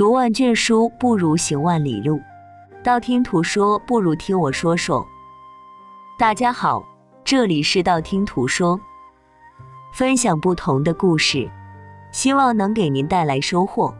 读万卷书不如行万里路，道听途说不如听我说说。大家好，这里是道听途说，分享不同的故事，希望能给您带来收获。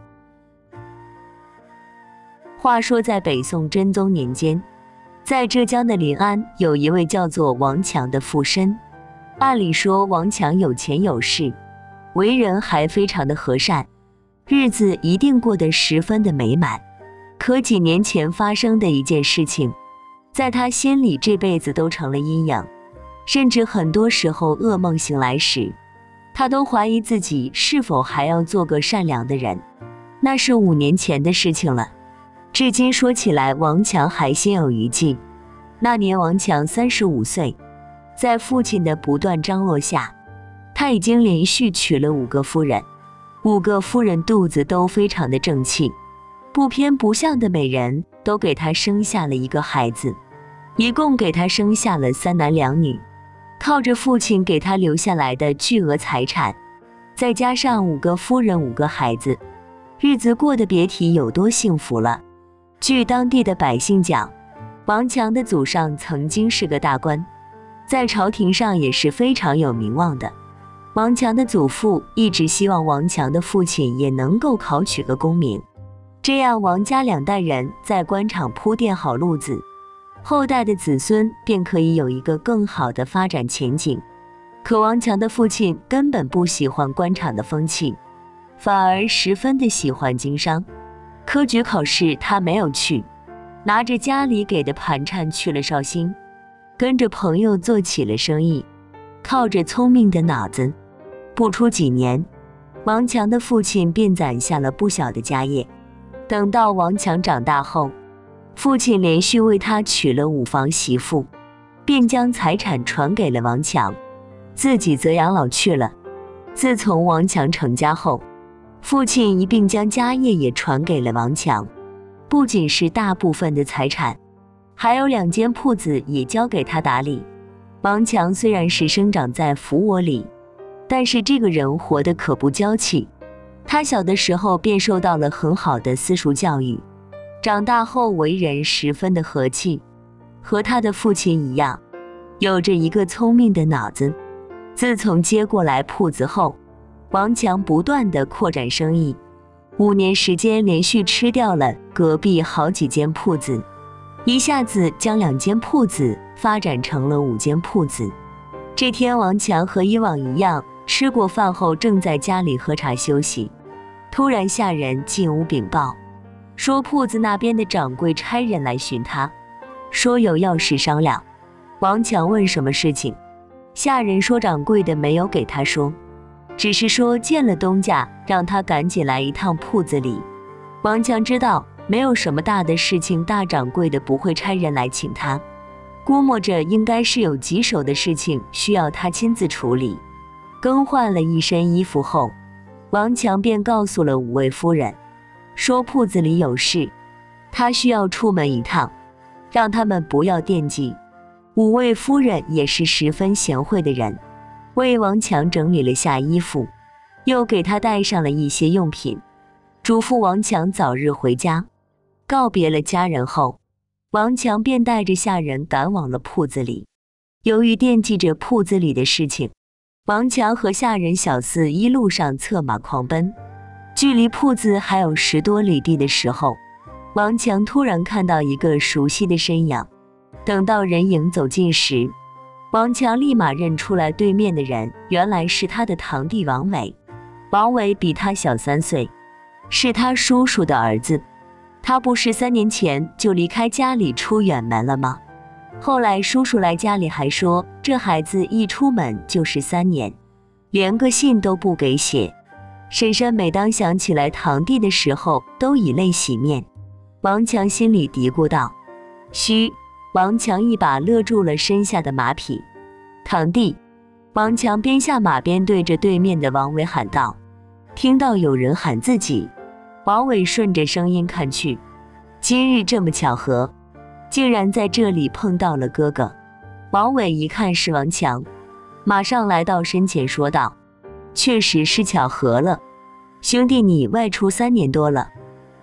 话说在北宋真宗年间，在浙江的临安有一位叫做王强的富绅。按理说王强有钱有势，为人还非常的和善，日子一定过得十分的美满。可几年前发生的一件事情，在他心里这辈子都成了阴影，甚至很多时候噩梦醒来时，他都怀疑自己是否还要做个善良的人。那是5年前的事情了，至今说起来王强还心有余悸。那年王强35岁，在父亲的不断张罗下，他已经连续娶了5个夫人，5个夫人肚子都非常的正气，不偏不向的美人都给他生下了一个孩子，一共给他生下了3男2女。靠着父亲给他留下来的巨额财产，再加上5个夫人5个孩子，日子过得别提有多幸福了。据当地的百姓讲，王强的祖上曾经是个大官，在朝廷上也是非常有名望的。王强的祖父一直希望王强的父亲也能够考取个功名，这样王家2代人在官场铺垫好路子，后代的子孙便可以有一个更好的发展前景。可王强的父亲根本不喜欢官场的风气，反而十分的喜欢经商。科举考试他没有去，拿着家里给的盘缠去了绍兴，跟着朋友做起了生意，靠着聪明的脑子，不出几年，王强的父亲便攒下了不小的家业。等到王强长大后，父亲连续为他娶了5房媳妇，便将财产传给了王强，自己则养老去了。自从王强成家后，父亲一并将家业也传给了王强，不仅是大部分的财产，还有2间铺子也交给他打理。王强虽然是生长在福窝里，但是这个人活得可不娇气。他小的时候便受到了很好的私塾教育，长大后为人十分的和气，和他的父亲一样，有着一个聪明的脑子。自从接过来铺子后，王强不断的扩展生意，5年时间连续吃掉了隔壁好几间铺子，一下子将2间铺子发展成了5间铺子。这天王强和以往一样，吃过饭后正在家里喝茶休息，突然下人进屋禀报，说铺子那边的掌柜差人来寻他，说有要事商量。王强问什么事情，下人说掌柜的没有给他说，只是说见了东家让他赶紧来一趟铺子里。王强知道没有什么大的事情，大掌柜的不会差人来请他，估摸着应该是有棘手的事情需要他亲自处理。更换了一身衣服后，王强便告诉了5位夫人，说铺子里有事，他需要出门一趟，让他们不要惦记。5位夫人也是十分贤惠的人，为王强整理了下衣服，又给他带上了一些用品，嘱咐王强早日回家。告别了家人后，王强便带着下人赶往了铺子里。由于惦记着铺子里的事情，王强和下人小厮一路上策马狂奔，距离铺子还有10多里地的时候，王强突然看到一个熟悉的身影。等到人影走近时，王强立马认出来对面的人原来是他的堂弟王伟。王伟比他小3岁，是他叔叔的儿子。他不是3年前就离开家里出远门了吗？后来叔叔来家里还说，这孩子一出门就是3年，连个信都不给写。婶婶每当想起来堂弟的时候，都以泪洗面。王强心里嘀咕道：嘘！王强一把勒住了身下的马匹。堂弟！王强边下马边对着对面的王伟喊道。听到有人喊自己，王伟顺着声音看去，今日这么巧合，竟然在这里碰到了哥哥。王伟一看是王强，马上来到身前说道：确实是巧合了，兄弟你外出3年多了，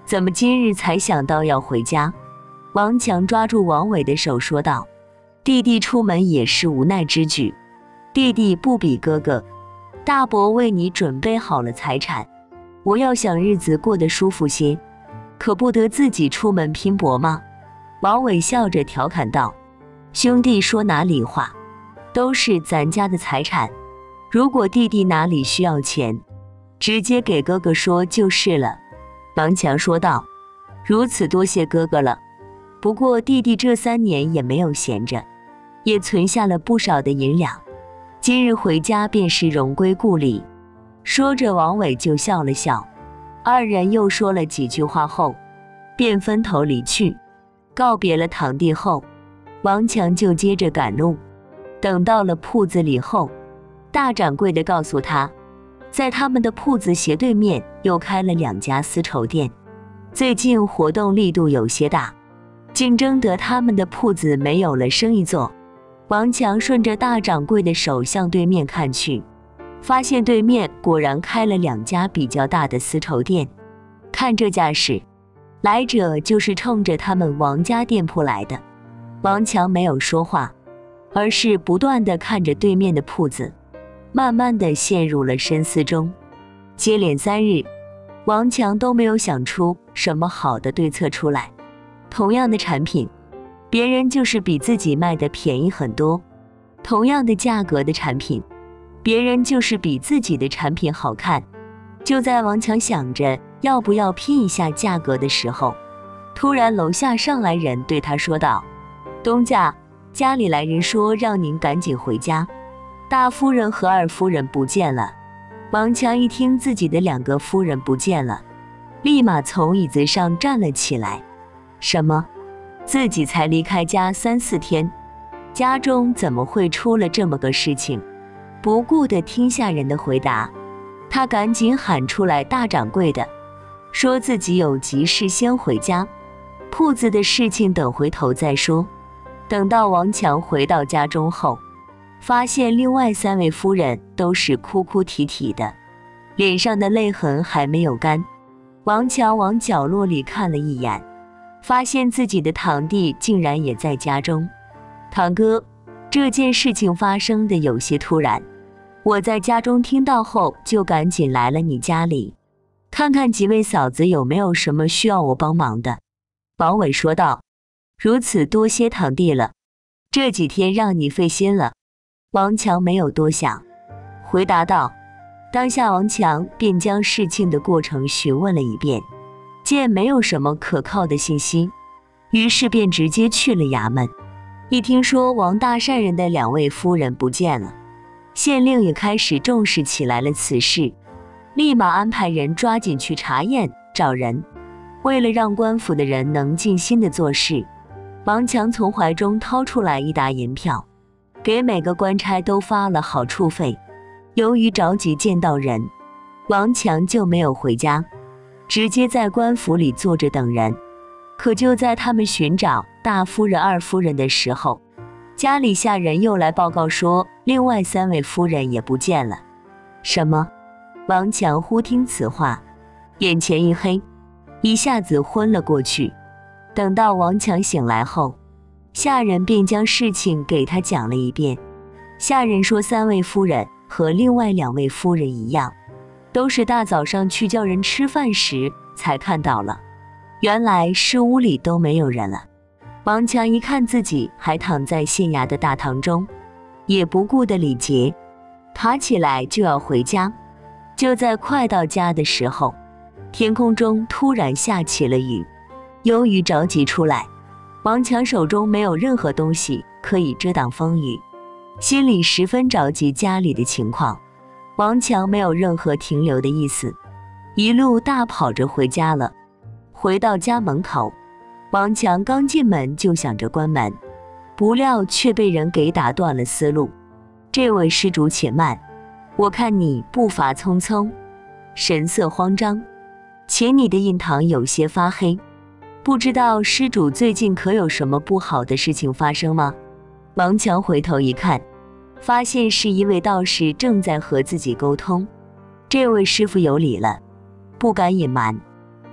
怎么今日才想到要回家？王强抓住王伟的手说道：弟弟出门也是无奈之举，弟弟不比哥哥，大伯为你准备好了财产，我要想日子过得舒服些，可不得自己出门拼搏吗？王伟笑着调侃道：兄弟说哪里话，都是咱家的财产，如果弟弟哪里需要钱，直接给哥哥说就是了。王强说道：如此多谢哥哥了，不过弟弟这3年也没有闲着，也存下了不少的银两，今日回家便是荣归故里。说着王伟就笑了笑，二人又说了几句话后便分头离去。告别了堂弟后，王强就接着赶路。等到了铺子里后，大掌柜的告诉他，在他们的铺子斜对面又开了2家丝绸店，最近活动力度有些大，竞争得他们的铺子没有了生意做。王强顺着大掌柜的手向对面看去，发现对面果然开了2家比较大的丝绸店。看这架势，来者就是冲着他们王家店铺来的。王强没有说话，而是不断地看着对面的铺子，慢慢地陷入了深思中。接连3日，王强都没有想出什么好的对策出来。同样的产品，别人就是比自己卖的便宜很多；同样的价格的产品，别人就是比自己的产品好看。就在王强想着要不要拼一下价格的时候，突然楼下上来人对他说道：东家，家里来人说让您赶紧回家，大夫人和二夫人不见了。王强一听自己的2个夫人不见了，立马从椅子上站了起来。什么？自己才离开家3、4天，家中怎么会出了这么个事情？不顾地听下人的回答，他赶紧喊出来大掌柜的，说自己有急事先回家，铺子的事情等回头再说。等到王强回到家中后，发现另外3位夫人都是哭哭啼啼的，脸上的泪痕还没有干。王强往角落里看了一眼，发现自己的堂弟竟然也在家中。堂哥，这件事情发生的有些突然，我在家中听到后就赶紧来了你家里，看看几位嫂子有没有什么需要我帮忙的。王伟说道：如此多谢堂弟了，这几天让你费心了。王强没有多想，回答道。当下王强便将事情的过程询问了一遍，见没有什么可靠的信息，于是便直接去了衙门。一听说王大善人的2位夫人不见了，县令也开始重视起来了此事，立马安排人抓紧去查验找人。为了让官府的人能尽心的做事，王强从怀中掏出来1沓银票，给每个官差都发了好处费。由于着急见到人，王强就没有回家，直接在官府里坐着等人。可就在他们寻找大夫人、二夫人的时候，家里下人又来报告说另外3位夫人也不见了。什么？王强忽听此话，眼前一黑，一下子昏了过去。等到王强醒来后，下人便将事情给他讲了一遍。下人说3位夫人和另外2位夫人一样，都是大早上去叫人吃饭时才看到了，原来是屋里都没有人了。王强一看自己还躺在县衙的大堂中，也不顾的礼节，爬起来就要回家。就在快到家的时候，天空中突然下起了雨。由于着急出来，王强手中没有任何东西可以遮挡风雨，心里十分着急家里的情况。王强没有任何停留的意思，一路大跑着回家了。回到家门口，王强刚进门就想着关门，不料却被人给打断了思路。这位施主且慢，我看你步伐匆匆，神色慌张，且你的印堂有些发黑，不知道施主最近可有什么不好的事情发生吗？王强回头一看，发现是一位道士正在和自己沟通。这位师傅有理了，不敢隐瞒，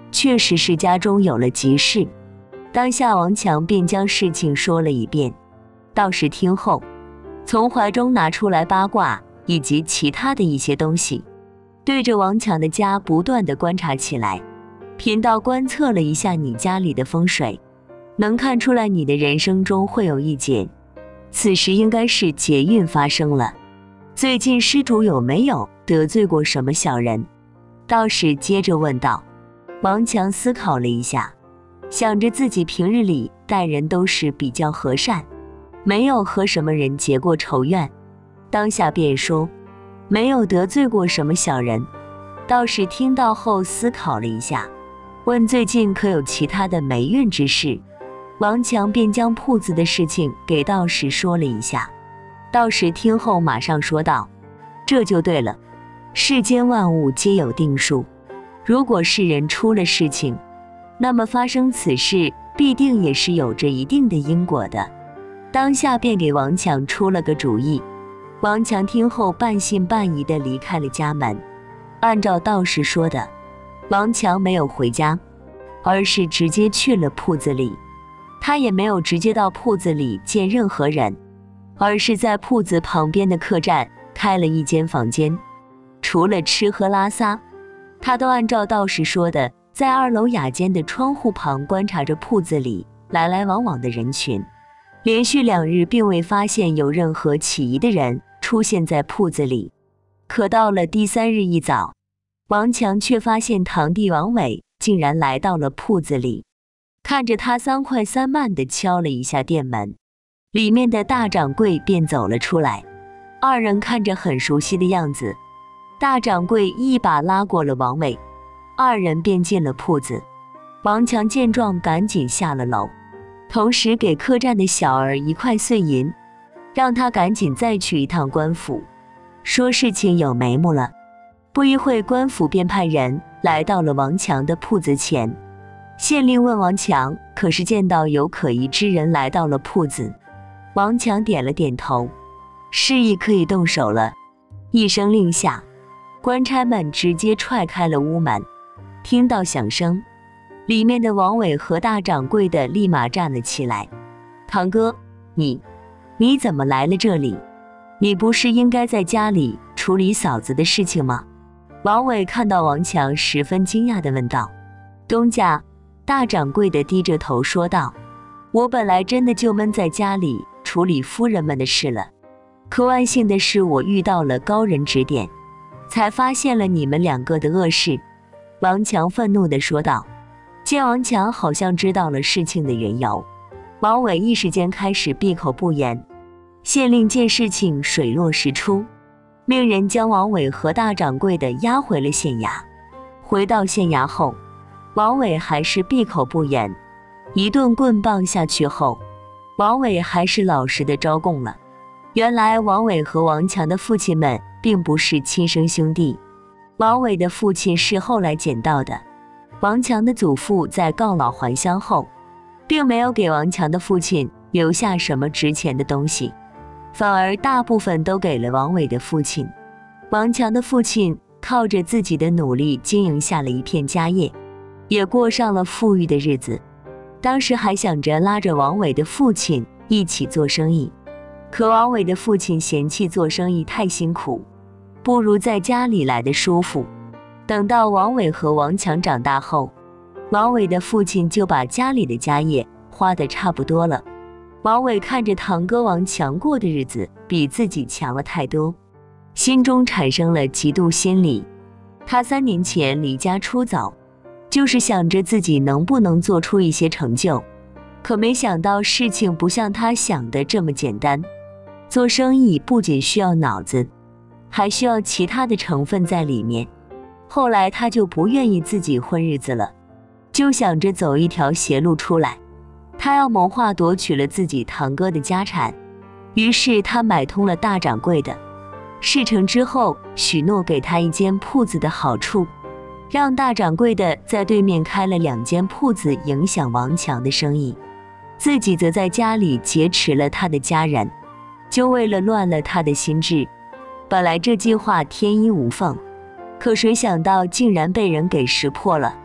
确实是家中有了急事。当下王强便将事情说了一遍。道士听后，从怀中拿出来八卦以及其他的一些东西，对着王强的家不断地观察起来。贫道观测了一下你家里的风水，能看出来你的人生中会有一劫，此时应该是劫运发生了。最近施主有没有得罪过什么小人？道士接着问道。王强思考了一下，想着自己平日里待人都是比较和善，没有和什么人结过仇怨，当下便说没有得罪过什么小人。道士听到后思考了一下，问最近可有其他的霉运之事。王强便将铺子的事情给道士说了一下。道士听后马上说道，这就对了，世间万物皆有定数，如果是人出了事情，那么发生此事必定也是有着一定的因果的。当下便给王强出了个主意。王强听后半信半疑地离开了家门。按照道士说的，王强没有回家，而是直接去了铺子里。他也没有直接到铺子里见任何人，而是在铺子旁边的客栈开了一间房间，除了吃喝拉撒，他都按照道士说的，在2楼雅间的窗户旁观察着铺子里来来往往的人群。连续2日并未发现有任何起疑的人出现在铺子里，可到了第3日一早，王强却发现堂弟王伟竟然来到了铺子里。看着他3快3慢地敲了一下店门，里面的大掌柜便走了出来。2人看着很熟悉的样子，大掌柜一把拉过了王伟，2人便进了铺子。王强见状赶紧下了楼，同时给客栈的小儿1块碎银，让他赶紧再去一趟官府，说事情有眉目了。不一会，官府便派人来到了王强的铺子前。县令问王强可是见到有可疑之人来到了铺子。王强点了点头，示意可以动手了。一声令下，官差们直接踹开了屋门。听到响声，里面的王伟和大掌柜的立马站了起来。堂哥，你怎么来了这里？你不是应该在家里处理嫂子的事情吗？王伟看到王强，十分惊讶地问道。东家，大掌柜的低着头说道，我本来真的就闷在家里处理夫人们的事了，可万幸的是我遇到了高人指点，才发现了你们2个的恶事。王强愤怒地说道。见王强好像知道了事情的缘由，王伟一时间开始闭口不言。县令见事情水落石出，命人将王伟和大掌柜的押回了县衙。回到县衙后，王伟还是闭口不言。一顿棍棒下去后，王伟还是老实的招供了。原来王伟和王强的父亲们并不是亲生兄弟，王伟的父亲是后来捡到的。王强的祖父在告老还乡后，并没有给王强的父亲留下什么值钱的东西，反而大部分都给了王伟的父亲。王强的父亲靠着自己的努力经营下了一片家业，也过上了富裕的日子。当时还想着拉着王伟的父亲一起做生意，可王伟的父亲嫌弃做生意太辛苦，不如在家里来的舒服。等到王伟和王强长大后，王伟的父亲就把家里的家业花得差不多了。王伟看着堂哥王强过的日子比自己强了太多，心中产生了嫉妒心理。他3年前离家出走，就是想着自己能不能做出一些成就，可没想到事情不像他想的这么简单。做生意不仅需要脑子，还需要其他的成分在里面。后来他就不愿意自己混日子了，就想着走一条邪路出来。他要谋划夺取了自己堂哥的家产，于是他买通了大掌柜的。事成之后，许诺给他一间铺子的好处，让大掌柜的在对面开了2间铺子，影响王强的生意，自己则在家里劫持了他的家人，就为了乱了他的心智。本来这计划天衣无缝，可谁想到竟然被人给识破了。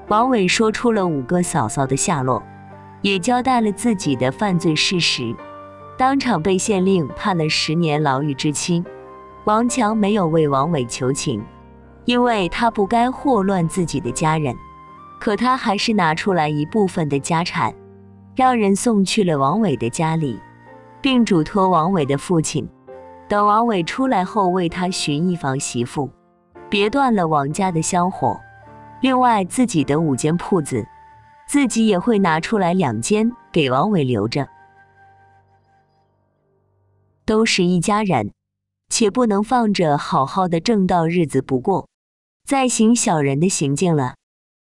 王伟说出了5个嫂嫂的下落，也交代了自己的犯罪事实，当场被县令判了10年牢狱之期。王强没有为王伟求情，因为他不该祸乱自己的家人，可他还是拿出来一部分的家产，让人送去了王伟的家里，并嘱托王伟的父亲，等王伟出来后为他寻一房媳妇，别断了王家的香火。另外自己的5间铺子，自己也会拿出来2间给王伟留着。都是一家人，且不能放着好好的正道日子不过，再行小人的行径了。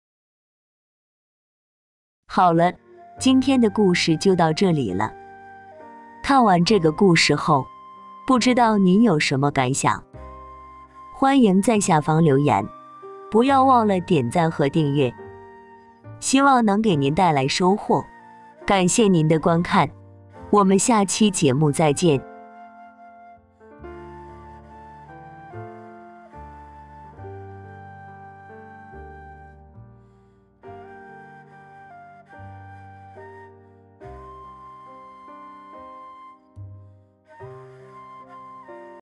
好了，今天的故事就到这里了。看完这个故事后，不知道您有什么感想？欢迎在下方留言，不要忘了点赞和订阅，希望能给您带来收获。感谢您的观看，我们下期节目再见。